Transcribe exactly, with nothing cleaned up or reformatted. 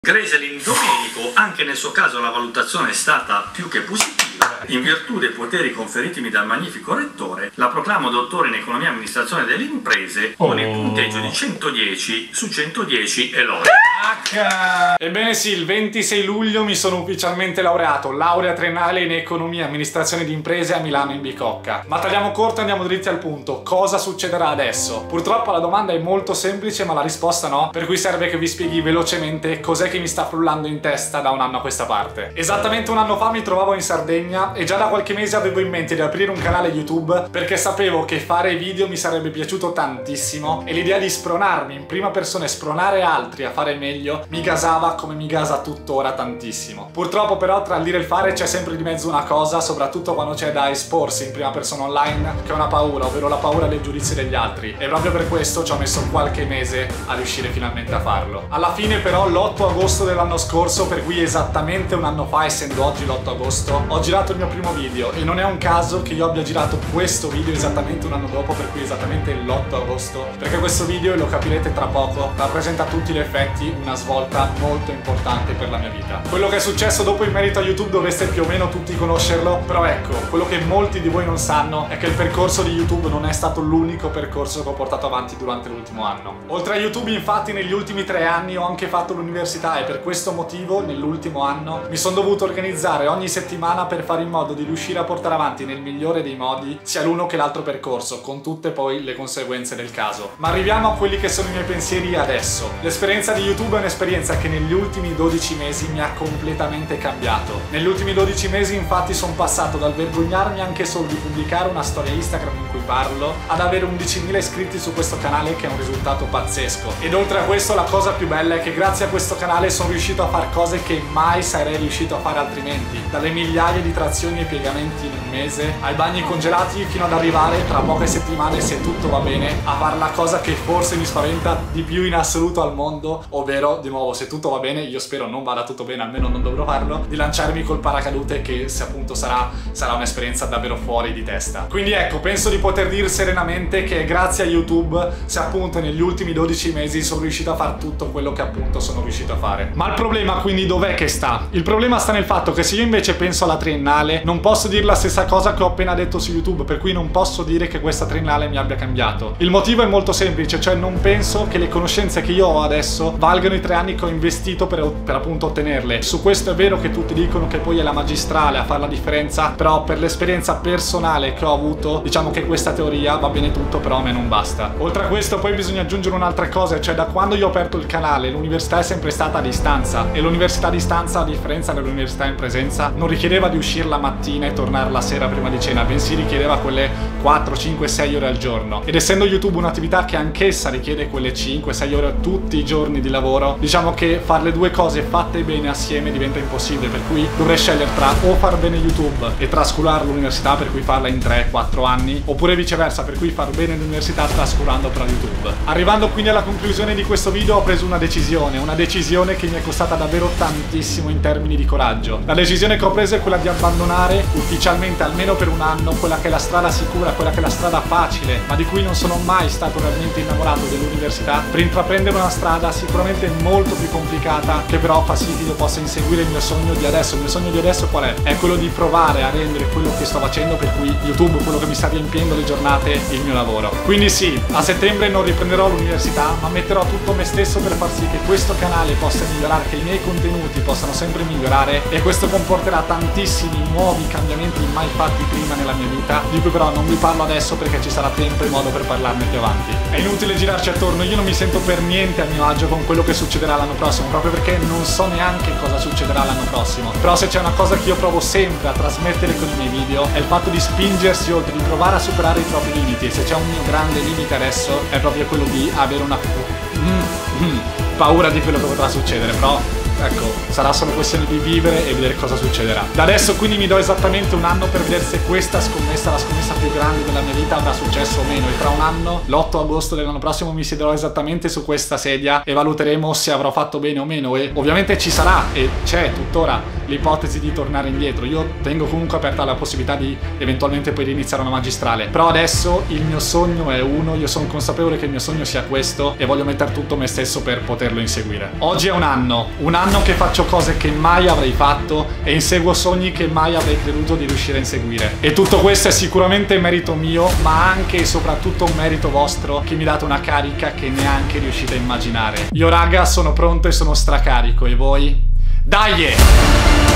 Greselin Domenico, anche nel suo caso la valutazione è stata più che positiva. In virtù dei poteri conferitimi dal magnifico rettore, la proclamo dottore in economia e amministrazione delle imprese con il punteggio di centodieci su centodieci e lode. Ebbene sì, il ventisei luglio mi sono ufficialmente laureato, laurea triennale in economia e amministrazione di imprese a Milano in Bicocca. Ma tagliamo corto e andiamo dritti al punto. Cosa succederà adesso? Purtroppo la domanda è molto semplice ma la risposta no, per cui serve che vi spieghi velocemente cos'è che mi sta frullando in testa da un anno a questa parte. Esattamente un anno fa mi trovavo in Sardegna e già da qualche mese avevo in mente di aprire un canale YouTube perché sapevo che fare video mi sarebbe piaciuto tantissimo e l'idea di spronarmi in prima persona e spronare altri a fare meglio mi gasava come mi gasa tuttora tantissimo. Purtroppo però tra il dire e il fare c'è sempre di mezzo una cosa, soprattutto quando c'è da esporsi in prima persona online, che è una paura, ovvero la paura del giudizio degli altri, e proprio per questo ci ho messo qualche mese a riuscire finalmente a farlo. Alla fine però l'otto agosto dell'anno scorso, per cui esattamente un anno fa, essendo oggi l'otto agosto, ho girato il mio primo video e non è un caso che io abbia girato questo video esattamente un anno dopo, per cui esattamente l'otto agosto, perché questo video, e lo capirete tra poco, rappresenta a tutti gli effetti una svolta molto importante per la mia vita. Quello che è successo dopo in merito a YouTube dovreste più o meno tutti conoscerlo, però ecco, quello che molti di voi non sanno è che il percorso di YouTube non è stato l'unico percorso che ho portato avanti durante l'ultimo anno. Oltre a YouTube, infatti, negli ultimi tre anni ho anche fatto l'università e per questo motivo nell'ultimo anno mi sono dovuto organizzare ogni settimana per fare in modo di riuscire a portare avanti nel migliore dei modi sia l'uno che l'altro percorso, con tutte poi le conseguenze del caso. Ma arriviamo a quelli che sono i miei pensieri adesso. L'esperienza di YouTube è un'esperienza che negli ultimi dodici mesi mi ha completamente cambiato. Negli ultimi dodici mesi infatti sono passato dal vergognarmi anche solo di pubblicare una storia Instagram in cui parlo ad avere undicimila iscritti su questo canale, che è un risultato pazzesco. Ed oltre a questo la cosa più bella è che grazie a questo canale sono riuscito a fare cose che mai sarei riuscito a fare altrimenti, dalle migliaia di trazioni e piegamenti in un mese ai bagni congelati fino ad arrivare tra poche settimane, se tutto va bene, a fare la cosa che forse mi spaventa di più in assoluto al mondo, ovvero, di nuovo, se tutto va bene, io spero non vada tutto bene, almeno non dovrò farlo, di lanciarmi col paracadute, che se appunto sarà sarà un'esperienza davvero fuori di testa. Quindi ecco, penso di poter dire serenamente che grazie a YouTube se appunto negli ultimi dodici mesi sono riuscito a fare tutto quello che appunto sono riuscito a fare. Ma il problema quindi dov'è che sta? Il problema sta nel fatto che se io invece penso alla triennale non posso dire la stessa cosa che ho appena detto su YouTube, per cui non posso dire che questa triennale mi abbia cambiato. Il motivo è molto semplice, cioè non penso che le conoscenze che io ho adesso valgano i tre anni che ho investito per, per appunto ottenerle. Su questo è vero che tutti dicono che poi è la magistrale a fare la differenza, però per l'esperienza personale che ho avuto diciamo che questa teoria va bene tutto, però a me non basta. Oltre a questo poi bisogna aggiungere un'altra cosa, cioè da quando io ho aperto il canale l'università è sempre stata a distanza, e l'università a distanza, a differenza dell'università in presenza, non richiedeva di uscire la mattina e tornare la sera prima di cena, bensì richiedeva quelle quattro, cinque, sei ore al giorno. Ed essendo YouTube un'attività che anch'essa richiede quelle cinque, sei ore tutti i giorni di lavoro, diciamo che fare le due cose fatte bene assieme diventa impossibile, per cui dovrei scegliere tra o far bene YouTube e trascurare l'università, per cui farla in tre quattro anni, oppure viceversa, per cui far bene l'università trascurando però YouTube. Arrivando quindi alla conclusione di questo video ho preso una decisione, una decisione che mi è costata davvero tantissimo in termini di coraggio. La decisione che ho preso è quella di abbandonare ufficialmente, almeno per un anno, quella che è la strada sicura, quella che è la strada facile, ma di cui non sono mai stato realmente innamorato dell'università, per intraprendere una strada sicuramente molto più complicata, che però fa sì che io possa inseguire il mio sogno di adesso. Il mio sogno di adesso qual è? È quello di provare a rendere quello che sto facendo, per cui YouTube, quello che mi sta riempiendo le giornate, il mio lavoro. Quindi sì, a settembre non riprenderò l'università, ma metterò tutto me stesso per far sì che questo canale possa migliorare, che i miei contenuti possano sempre migliorare, e questo comporterà tantissimi nuovi cambiamenti mai fatti prima nella mia vita, di cui però non vi parlo adesso perché ci sarà tempo e modo per parlarne più avanti. È inutile girarci attorno, io non mi sento per niente a mio agio con quello che succederà l'anno prossimo, proprio perché non so neanche cosa succederà l'anno prossimo. Però se c'è una cosa che io provo sempre a trasmettere con i miei video è il fatto di spingersi oltre, di provare a superare i propri limiti, e se c'è un mio grande limite adesso è proprio quello di avere una mm, mm, paura di quello che potrà succedere, però ecco, sarà solo questione di vivere e vedere cosa succederà. Da adesso quindi mi do esattamente un anno per vedere se questa scommessa, la scommessa più grande della mia vita, avrà successo o meno, e tra un anno, l'otto agosto dell'anno prossimo, mi siederò esattamente su questa sedia e valuteremo se avrò fatto bene o meno, e ovviamente ci sarà e c'è tuttora l'ipotesi di tornare indietro. Io tengo comunque aperta la possibilità di eventualmente poi iniziare una magistrale, però adesso il mio sogno è uno, io sono consapevole che il mio sogno sia questo e voglio mettere tutto me stesso per poterlo inseguire. Oggi è un anno, un anno anno che faccio cose che mai avrei fatto e inseguo sogni che mai avrei creduto di riuscire a inseguire. E tutto questo è sicuramente merito mio, ma anche e soprattutto un merito vostro che mi date una carica che neanche riuscite a immaginare. Io raga sono pronto e sono stracarico, e voi? Dai!